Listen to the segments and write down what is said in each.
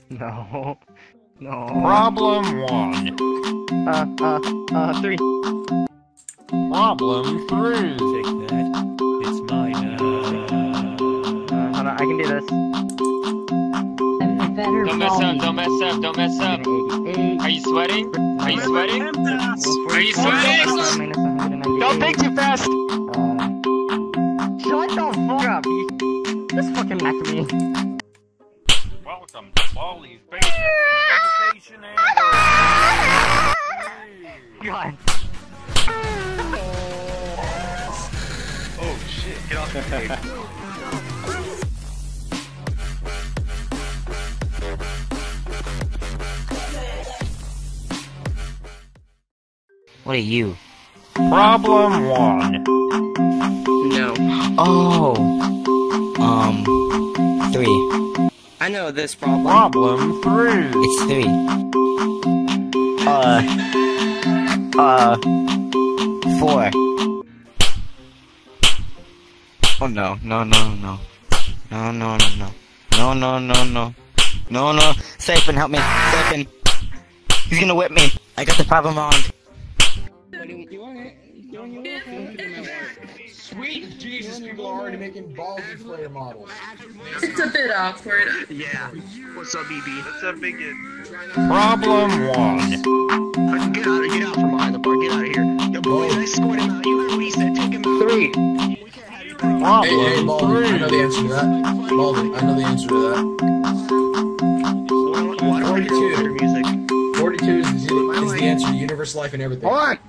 No. No. Problem 1. 3. Problem 3. Take that. It's mine. Hold on, I can do this. I'm the better Don't mess up, Baldi. don't mess up, don't mess up. 88. Are you sweating? Are you sweating? Are you 44 sweating? minus 198. Don't think too fast! Shut the fuck up! You just fucking necked me. Welcome to Baldi's Basics in Education and God. Oh shit, get off the table. What are you? Problem 1. No. Oh. 3. I know this problem. Problem 3. It's 3. 4. Oh no, no, no, no. No, no, no, no. No, no, no, no. No, no. Siphon, help me. Siphon. He's gonna whip me. I got the problem wrong. Sweet Jesus, people are already making Baldi player models. It's a bit awkward. Yeah. What's up, BB? What's up, big kid? Problem 1. Get out from behind the bar. Get out of here. Yo, boy, I scored him out. You heard what he said. Take him out. 3. Problem Hey, Baldi, I know the 3. answer to that. Baldi, I know the answer to that. Why don't we do better music? 42 is the answer to universe, life, and everything. Hold on!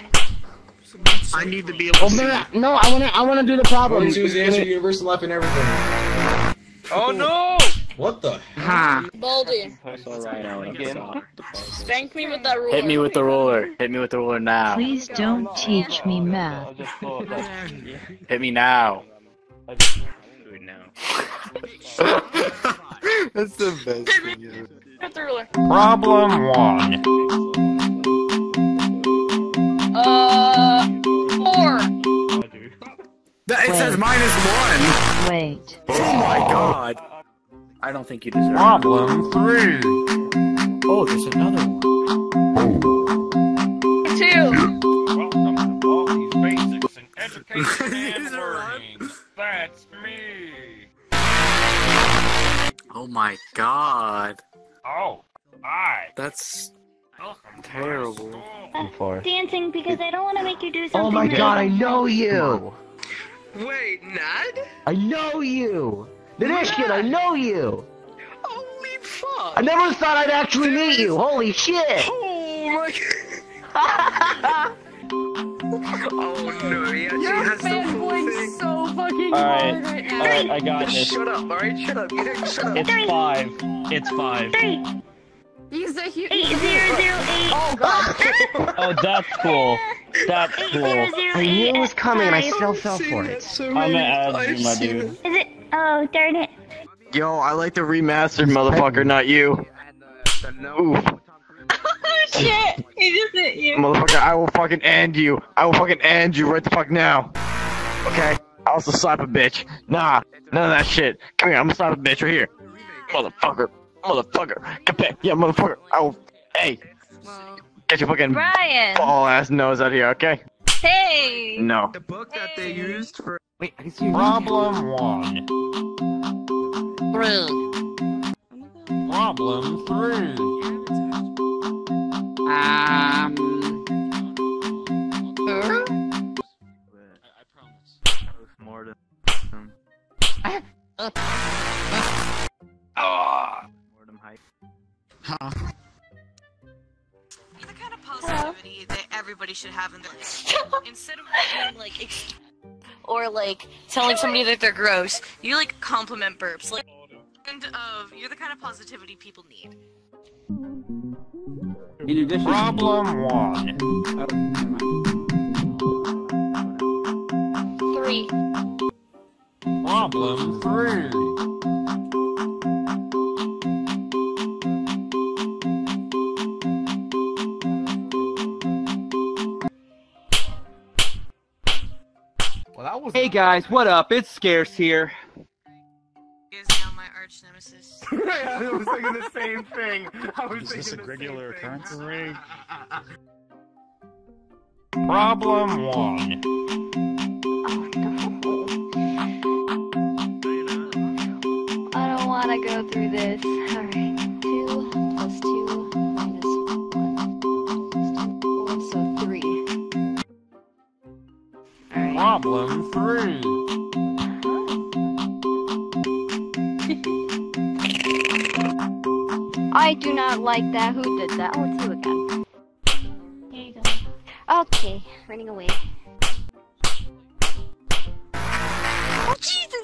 I need to be able to see. No, I wanna do the problem. 42 is the answer to universe, life, and everything. Oh no! What the? Ha. Baldi, spank me with that ruler. Hit me with the roller. Hit me with the roller now. Please don't teach me math. Hit me now. Do it now. That's the best thing ever. With the ruler. Problem 1. 4. It says -1. Wait. Oh my god. I don't think you deserve it. Problem 3. Oh, there's another one. 2. Welcome to Baldi's Basics in Education and Learning. That's me. Oh my god. Oh, hi. That's Welcome to my terrible. school. Dancing because I don't want to make you do something. Oh my god, I know you! Wait, Nad? I know you! Dinesh kid, I know you! Holy fuck! I never thought I'd actually meet you! Holy shit! Oh my god! Oh no, he actually You're has the full fanboying thing. so fucking Alright, hard right now. alright, I got this. Shut up, alright? Shut up. Shut up. It's 5. It's 5. 3, He's a huge. 8008. Oh god. Oh, that's cool. That's cool. 8008. I knew it was coming and I still fell for it. I'm gonna add you, my dude. Is it? Oh, darn it. Yo, I like the remastered motherfucker, not you. Oof. Shit! He just hit you. Motherfucker, I will fucking end you. I will fucking end you right the fuck now. Okay? I also slap a bitch. Nah, none of that shit. Come here, I'm gonna slap a bitch right here. Motherfucker. Motherfucker. Come back. Yeah, motherfucker. I will. Hey. Get your fucking Brian. ball ass nose out here, okay? Hey. No. The book that they used for. Wait, I see you. Problem 1. 3. Problem 3. I promise. More to. More to hype. You're the kind of positivity that everybody should have in their life. Instead of being like, or like telling somebody that they're gross, you like compliment burps. Like, you're the kind of positivity people need. Problem 1. 3. Problem 3. Well, that was. Hey guys, what up? It's Scarce here. Is now my arch nemesis. I was thinking the same thing. Is this a regular occurrence? Problem 1. I don't want to go through this. Alright. 2 plus 2 minus 1 so 3. Alright. Problem 3. I do not like that. Who did that? Oh, it's you again. Here you go. Okay, running away. Oh, Jesus!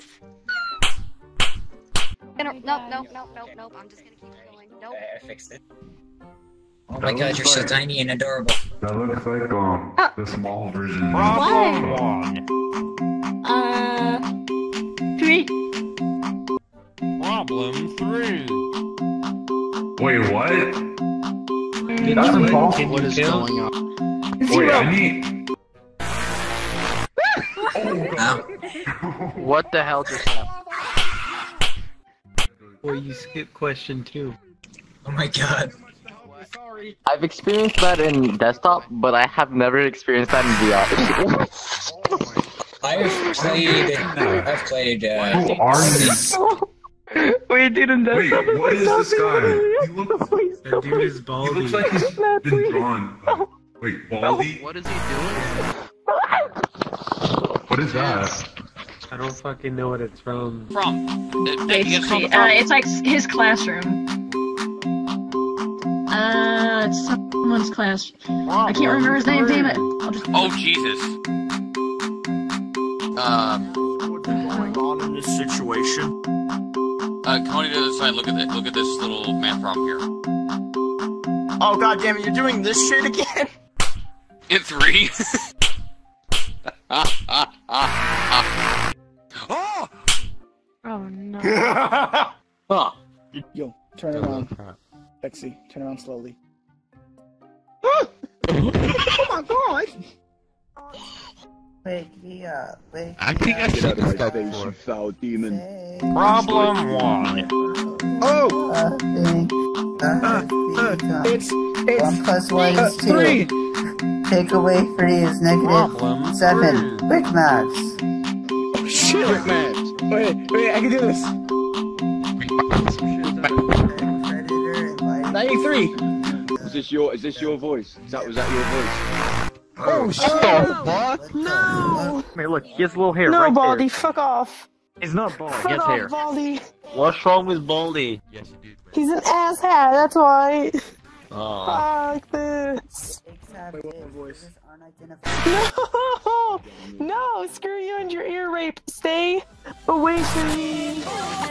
Nope. I'm just gonna keep going. Nope. I fixed it. Oh my god, you're so tiny and adorable. That looks like the small version. Problem 1. 3. Problem 3. Wait, what? That's impossible. What is going on? Wait, I need. What the hell just happened? Boy, you skipped question 2. Oh my god. I've experienced that in desktop, but I have never experienced that in VR. I've played, Who are you? Wait, dude, in desktop. Wait, what is this guy? That dude is Baldi. He looks like he's been drawn. Wait, Baldi? What is he doing? What is that? I don't fucking know what it's from. Basically, it's like his classroom. It's someone's class. I can't remember his name, damn it. Oh, Jesus. What's going on in this situation? Coney to the other side, look at this little man from here. Oh god damn it, you're doing this shit again? In 3. Oh no. Huh. Yo, turn around. Lexi, turn around slowly. Oh my god! Wait, wait. I think I Get should out of my face, you foul demon. Problem 1. Oh! It's 1 plus 1 is 2. 3! Take away 3 is Problem -7. Quick maths. Oh shit! Quick maths. Wait, I can do this. 93! Is this your voice? Was that your voice? Oh shit! No! Man, look, he has little hair No, right Baldi, there. fuck off. He's not bald, he Fuck has off, hair. Baldi. What's wrong with Baldi? Yes, you do. He's an asshat, that's why. Oh. Fuck this. No! No! Screw you and your ear rape. Stay away from me.